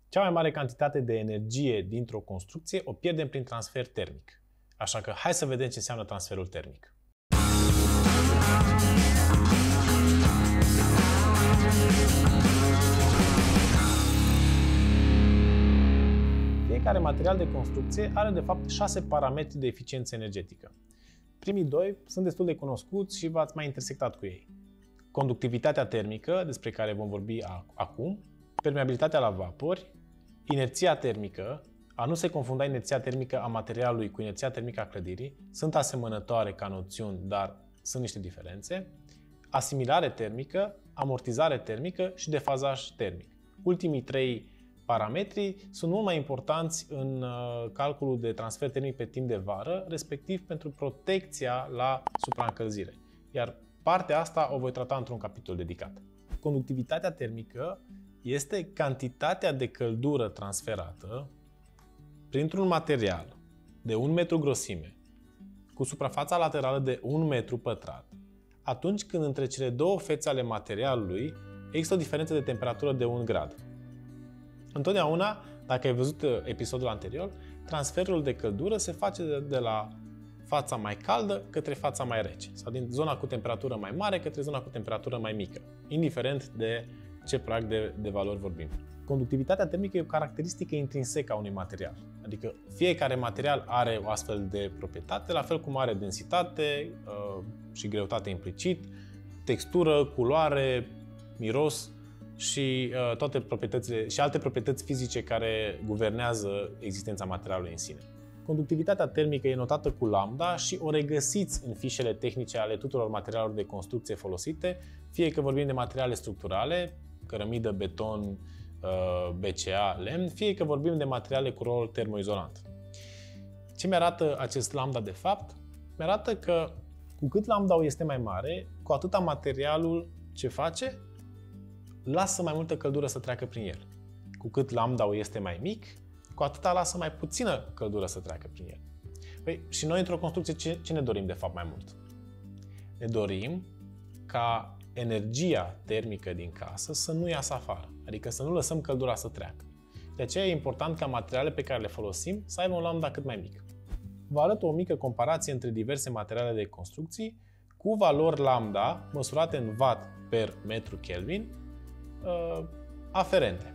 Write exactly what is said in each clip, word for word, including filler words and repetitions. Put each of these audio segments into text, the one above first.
Cea mai mare cantitate de energie dintr-o construcție o pierdem prin transfer termic. Așa că hai să vedem ce înseamnă transferul termic. Fiecare material de construcție are de fapt șase parametri de eficiență energetică. Primii doi sunt destul de cunoscuți și v-ați mai intersectat cu ei. Conductivitatea termică, despre care vom vorbi acum, permeabilitatea la vapori, inerția termică, a nu se confunda inerția termică a materialului cu inerția termică a clădirii, sunt asemănătoare ca noțiuni, dar sunt niște diferențe, asimilare termică, amortizare termică și defazaj termic. Ultimii trei parametri sunt mult mai importanți în calculul de transfer termic pe timp de vară, respectiv pentru protecția la supraîncălzire. Iar partea asta o voi trata într-un capitol dedicat. Conductivitatea termică este cantitatea de căldură transferată printr-un material de un metru grosime cu suprafața laterală de un metru pătrat atunci când între cele două fețe ale materialului există o diferență de temperatură de un grad. Întotdeauna, dacă ai văzut episodul anterior, transferul de căldură se face de la fața mai caldă către fața mai rece sau din zona cu temperatură mai mare către zona cu temperatură mai mică, indiferent de ce prag de, de valori vorbim. Conductivitatea termică e o caracteristică intrinsecă a unui material, adică fiecare material are o astfel de proprietate, la fel cum are densitate uh, și greutate implicit, textură, culoare, miros și uh, toate proprietățile și alte proprietăți fizice care guvernează existența materialului în sine. Conductivitatea termică e notată cu lambda și o regăsiți în fișele tehnice ale tuturor materialelor de construcție folosite, fie că vorbim de materiale structurale, cărămidă, beton, B C A, lemn, fie că vorbim de materiale cu rol termoizolant. Ce mi-arată acest lambda de fapt? Mi-arată că cu cât lambda-ul este mai mare, cu atâta materialul ce face? Lasă mai multă căldură să treacă prin el. Cu cât lambda-ul este mai mic, cu atâta lasă mai puțină căldură să treacă prin el. Păi, și noi într-o construcție ce, ce ne dorim de fapt mai mult? Ne dorim ca energia termică din casă să nu iasă afară, adică să nu lăsăm căldura să treacă. De aceea e important ca materialele pe care le folosim să aibă un lambda cât mai mic. Vă arăt o mică comparație între diverse materiale de construcții cu valori lambda măsurate în watt per metru Kelvin uh, aferente.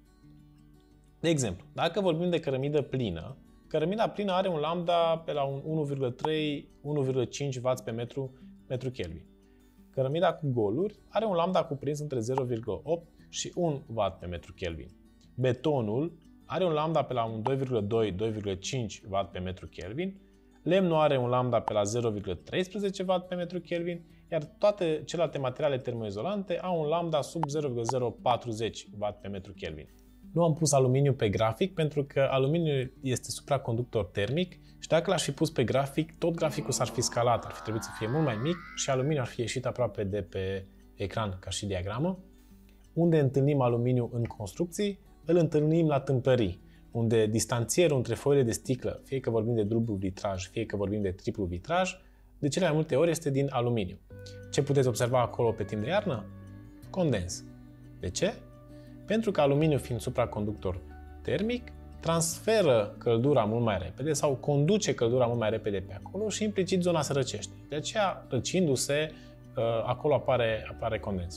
De exemplu, dacă vorbim de cărămidă plină, cărămida plină are un lambda pe la un unu virgulă trei - unu virgulă cinci watt pe metru, metru Kelvin. Cărămida cu goluri are un lambda cuprins între zero virgulă opt și unu watt pe metru Kelvin. Betonul are un lambda pe la un doi virgulă doi - doi virgulă cinci watt pe metru Kelvin. Lemnul are un lambda pe la zero virgulă treisprezece watt pe metru Kelvin, iar toate celelalte materiale termoizolante au un lambda sub zero virgulă zero patruzeci watt pe metru Kelvin. Nu am pus aluminiu pe grafic pentru că aluminiul este supraconductor termic și dacă l-aș fi pus pe grafic, tot graficul s-ar fi scalat, ar fi trebuit să fie mult mai mic și aluminiul ar fi ieșit aproape de pe ecran ca și diagramă. Unde întâlnim aluminiu în construcții, îl întâlnim la tâmpării, unde distanțierul între foile de sticlă, fie că vorbim de dublu vitraj, fie că vorbim de triplu vitraj, de cele mai multe ori este din aluminiu. Ce puteți observa acolo pe timp de iarnă? Condens. De ce? Pentru că aluminiul, fiind supraconductor termic, transferă căldura mult mai repede sau conduce căldura mult mai repede pe acolo și implicit zona se răcește. De aceea, răcindu-se, acolo apare, apare condens.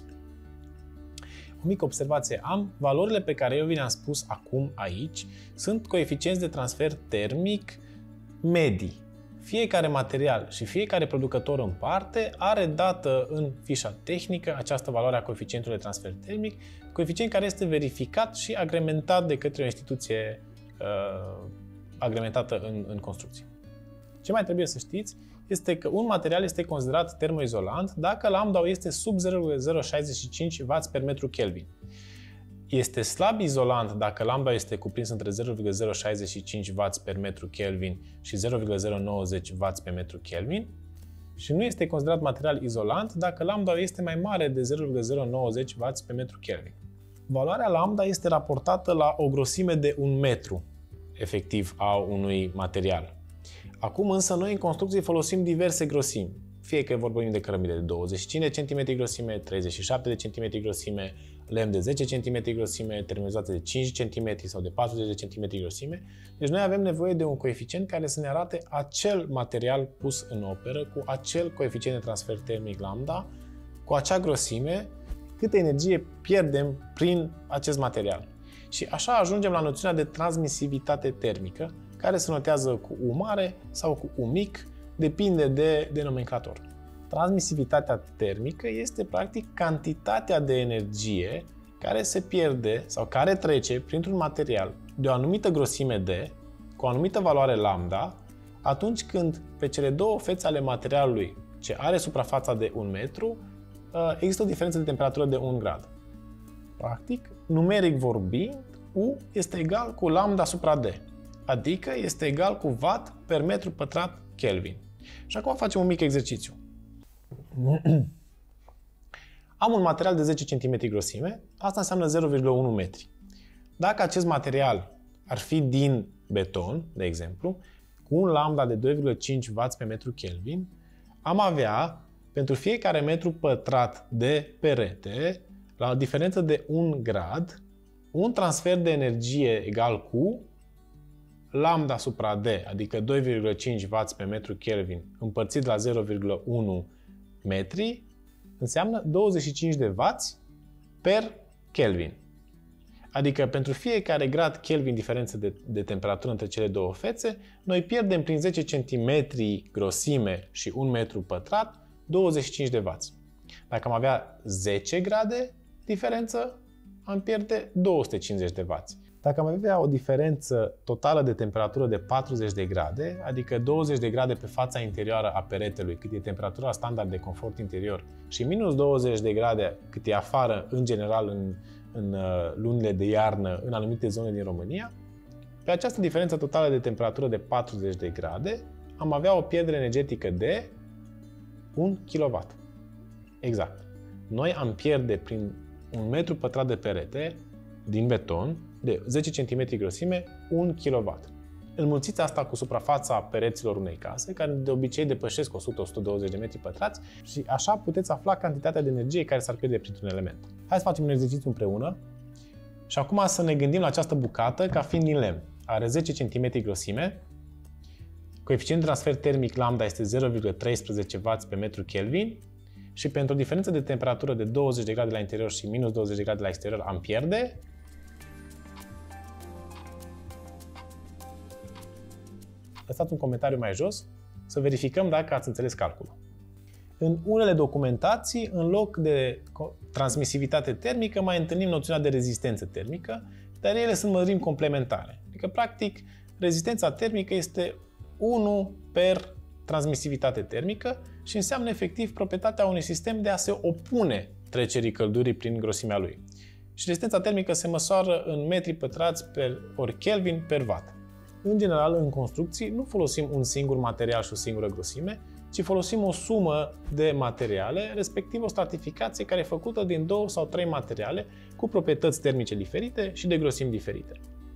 O mică observație am, valorile pe care eu vi le-am spus acum aici sunt coeficienți de transfer termic medii. Fiecare material și fiecare producător în parte are dată în fișa tehnică această valoare a coeficientului de transfer termic, coeficient care este verificat și agrementat de către o instituție uh, agrementată în, în construcție. Ce mai trebuie să știți este că un material este considerat termoizolant dacă lambda este sub zero virgulă zero șaizeci și cinci watt per metru Kelvin. Este slab izolant dacă lambda este cuprins între zero virgulă zero șaizeci și cinci watt per metru Kelvin și zero virgulă zero nouăzeci watt pe metru Kelvin și nu este considerat material izolant dacă lambda este mai mare de zero virgulă zero nouăzeci watt pe metru Kelvin. Valoarea lambda este raportată la o grosime de un metru efectiv a unui material. Acum însă noi în construcții folosim diverse grosimi. fie că vorbim de cărămidă de douăzeci și cinci de centimetri grosime, treizeci și șapte de centimetri grosime, lemn de zece centimetri grosime, termoizolate de cinci centimetri sau de patruzeci de centimetri grosime. Deci noi avem nevoie de un coeficient care să ne arate acel material pus în operă cu acel coeficient de transfer termic lambda, cu acea grosime, câtă energie pierdem prin acest material. Și așa ajungem la noțiunea de transmisivitate termică, care se notează cu U mare sau cu U mic, depinde de, de nomenclator. Transmisivitatea termică este practic cantitatea de energie care se pierde sau care trece printr-un material de o anumită grosime D, cu o anumită valoare lambda, atunci când pe cele două fețe ale materialului ce are suprafața de un metru, există o diferență de temperatură de un grad. Practic, numeric vorbind, U este egal cu lambda supra D, adică este egal cu watt per metru pătrat Kelvin. Și acum facem un mic exercițiu. Am un material de zece centimetri grosime, asta înseamnă zero virgulă unu metri. Dacă acest material ar fi din beton, de exemplu, cu un lambda de doi virgulă cinci watt pe metru Kelvin, am avea, pentru fiecare metru pătrat de perete, la o diferență de un grad, un transfer de energie egal cu lambda supra D, adică doi virgulă cinci watt pe metru Kelvin, împărțit la zero virgulă unu metri, înseamnă douăzeci și cinci de watt per Kelvin. Adică pentru fiecare grad Kelvin diferență de, de temperatură între cele două fețe, noi pierdem prin zece centimetri grosime și un metru pătrat douăzeci și cinci de watt. Dacă am avea zece grade diferență, am pierde două sute cincizeci de watt. Dacă am avea o diferență totală de temperatură de patruzeci de grade, adică douăzeci de grade pe fața interioară a peretelui, cât e temperatura standard de confort interior, și minus douăzeci de grade cât e afară, în general, în, în lunile de iarnă, în anumite zone din România, pe această diferență totală de temperatură de patruzeci de grade, am avea o pierdere energetică de un kilowatt. Exact. Noi am pierde prin un metru pătrat de perete din beton de zece centimetri grosime, un kilowatt. Înmulțiți asta cu suprafața pereților unei case, care de obicei depășesc o sută - o sută douăzeci de metri pătrați, și așa puteți afla cantitatea de energie care s-ar pierde printr-un element. Hai să facem un exercițiu împreună și acum să ne gândim la această bucată ca fiind din lemn. Are zece centimetri grosime, coeficientul de transfer termic lambda este zero virgulă treisprezece watt pe metru Kelvin și pentru o diferență de temperatură de douăzeci de grade la interior și minus douăzeci de grade la exterior am pierde lăsați un comentariu mai jos să verificăm dacă ați înțeles calculul. În unele documentații, în loc de transmisivitate termică, mai întâlnim noțiunea de rezistență termică, dar ele sunt mărimi complementare. Adică, practic, rezistența termică este unu per transmisivitate termică și înseamnă efectiv proprietatea unui sistem de a se opune trecerii căldurii prin grosimea lui. Și rezistența termică se măsoară în metri pătrați per ori Kelvin per watt. În general, în construcții, nu folosim un singur material și o singură grosime, ci folosim o sumă de materiale, respectiv o stratificație care e făcută din două sau trei materiale cu proprietăți termice diferite și de grosimi diferite.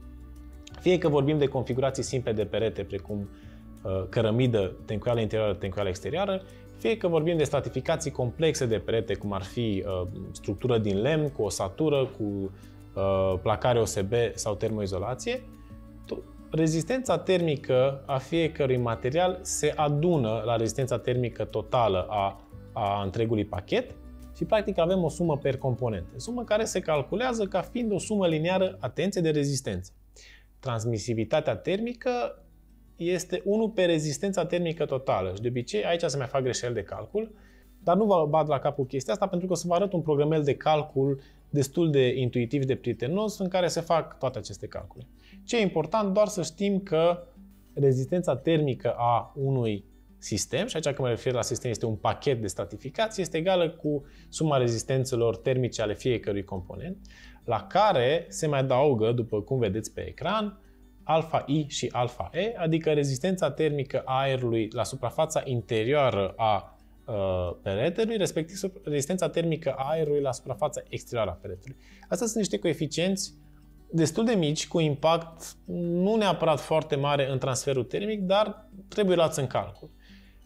Fie că vorbim de configurații simple de perete, precum uh, cărămidă, tencuială interioară, tencuială exterioară, fie că vorbim de stratificații complexe de perete, cum ar fi uh, structură din lemn, cu osatură, cu uh, placare O S B sau termoizolație, rezistența termică a fiecărui material se adună la rezistența termică totală a, a întregului pachet și practic avem o sumă per componente, sumă care se calculează ca fiind o sumă liniară, atenție, de rezistență. Transmisivitatea termică este unu pe rezistența termică totală și de obicei aici se mai fac greșeli de calcul, dar nu vă bat la capul chestia asta pentru că o să vă arăt un programel de calcul destul de intuitiv, de prietenos, în care se fac toate aceste calcule. Ce e important? Doar să știm că rezistența termică a unui sistem, și aici când mă refer la sistem este un pachet de stratificație, este egală cu suma rezistențelor termice ale fiecărui component, la care se mai adaugă, după cum vedeți pe ecran, alfa I și alfa E, adică rezistența termică a aerului la suprafața interioară a peretelui, respectiv rezistența termică a aerului la suprafața exterioară a peretelui. Astea sunt niște coeficienți destul de mici, cu impact nu neapărat foarte mare în transferul termic, dar trebuie luați în calcul.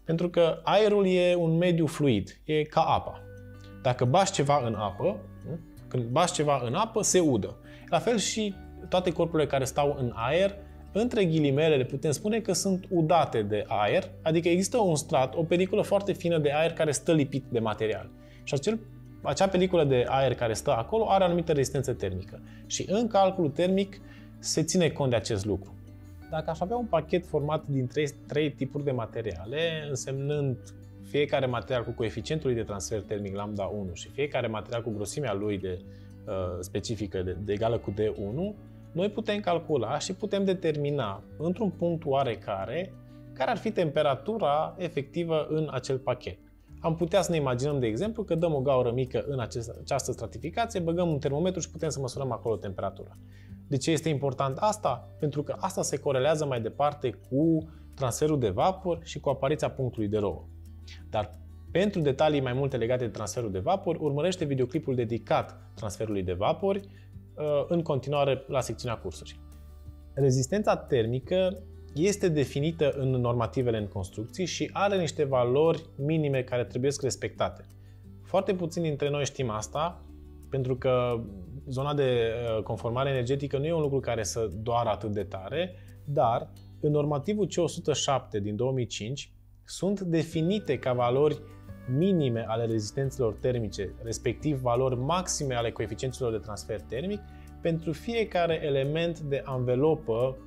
Pentru că aerul e un mediu fluid, e ca apa. Dacă bași ceva în apă, când bași ceva în apă, se udă. La fel și toate corpurile care stau în aer, între ghilimele, le putem spune că sunt udate de aer, adică există un strat, o peliculă foarte fină de aer care stă lipit de material. Și acel, acea peliculă de aer care stă acolo are o anumită rezistență termică. Și în calculul termic se ține cont de acest lucru. Dacă aș avea un pachet format din trei, trei tipuri de materiale, însemnând fiecare material cu coeficientul lui de transfer termic lambda unu și fiecare material cu grosimea lui de, uh, specifică de, de egală cu D unu, noi putem calcula și putem determina într-un punct oarecare care ar fi temperatura efectivă în acel pachet. Am putea să ne imaginăm, de exemplu, că dăm o gaură mică în acest, această stratificație, băgăm un termometru și putem să măsurăm acolo temperatura. De ce este important asta? Pentru că asta se corelează mai departe cu transferul de vapor și cu apariția punctului de rouă. Dar pentru detalii mai multe legate de transferul de vapori, urmărește videoclipul dedicat transferului de vapori în continuare la secțiunea cursuri. Rezistența termică este definită în normativele în construcții și are niște valori minime care trebuie respectate. Foarte puțini dintre noi știm asta, pentru că zona de conformare energetică nu e un lucru care să doară atât de tare, dar în normativul C o sută șapte din două mii cinci sunt definite ca valori minime ale rezistențelor termice, respectiv valori maxime ale coeficienților de transfer termic, pentru fiecare element de anvelopă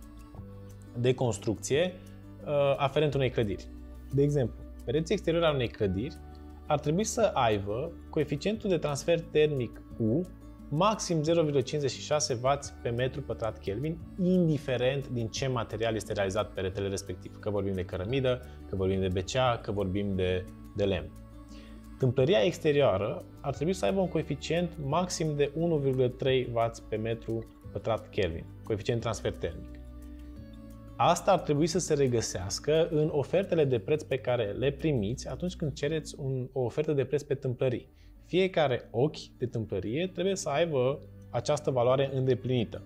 de construcție aferent unei clădiri. De exemplu, pereții exteriori al unei clădiri ar trebui să aibă coeficientul de transfer termic U maxim zero virgulă cincizeci și șase W pe metru pătrat Kelvin, indiferent din ce material este realizat peretele respectiv, că vorbim de cărămidă, că vorbim de B C A, că vorbim de, de lemn. Tâmplăria exterioară ar trebui să aibă un coeficient maxim de unu virgulă trei W pe metru pătrat Kelvin, coeficient transfer termic. Asta ar trebui să se regăsească în ofertele de preț pe care le primiți atunci când cereți un, o ofertă de preț pe tâmplării. Fiecare ochi de tâmplărie trebuie să aibă această valoare îndeplinită.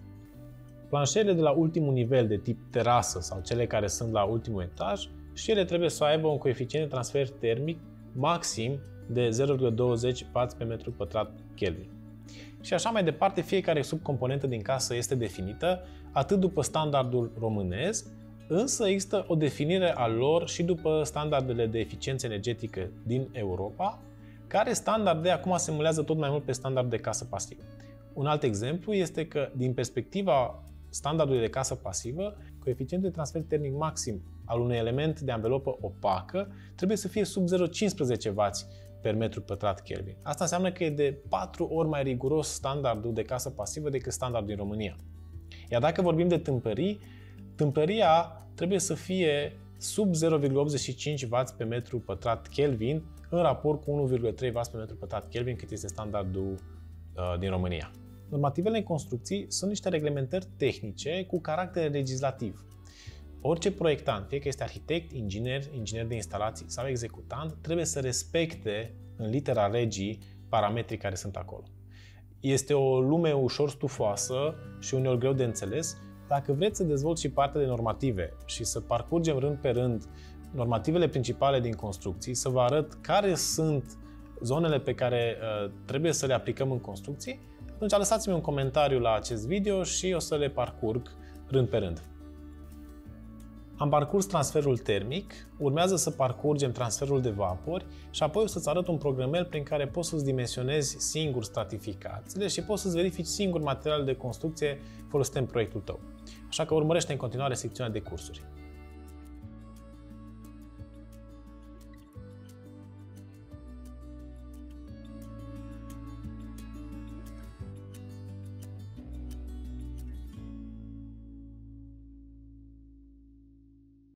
Planșele de la ultimul nivel de tip terasă sau cele care sunt la ultimul etaj și ele trebuie să aibă un coeficient de transfer termic maxim de zero virgulă douăzeci W pe metru pătrat Kelvin. Și așa mai departe, fiecare subcomponentă din casă este definită atât după standardul românesc, însă există o definire a lor și după standardele de eficiență energetică din Europa, care standarde acum se mulează tot mai mult pe standard de casă pasivă. Un alt exemplu este că, din perspectiva standardului de casă pasivă, coeficientul de transfer termic maxim al unui element de anvelopă opacă trebuie să fie sub zero virgulă cincisprezece W per metru pătrat Kelvin. Asta înseamnă că e de patru ori mai riguros standardul de casă pasivă decât standardul din România. Iar dacă vorbim de tâmplării, tâmplăria trebuie să fie sub zero virgulă optzeci și cinci W pe metru pătrat Kelvin în raport cu unu virgulă trei W pe metru pătrat Kelvin, cât este standardul uh, din România. Normativele în construcții sunt niște reglementări tehnice cu caracter legislativ. Orice proiectant, fie că este arhitect, inginer, inginer de instalații sau executant, trebuie să respecte în litera legii parametrii care sunt acolo. Este o lume ușor stufoasă și uneori greu de înțeles. Dacă vreți să dezvolți și partea de normative și să parcurgem rând pe rând normativele principale din construcții, să vă arăt care sunt zonele pe care uh, trebuie să le aplicăm în construcții, atunci lăsați-mi un comentariu la acest video și o să le parcurg rând pe rând. Am parcurs transferul termic, urmează să parcurgem transferul de vapori și apoi o să-ți arăt un programel prin care poți să-ți dimensionezi singur stratificațiile și poți să-ți verifici singur materialul de construcție folosite în proiectul tău. Așa că urmărește în continuare secțiunea de cursuri.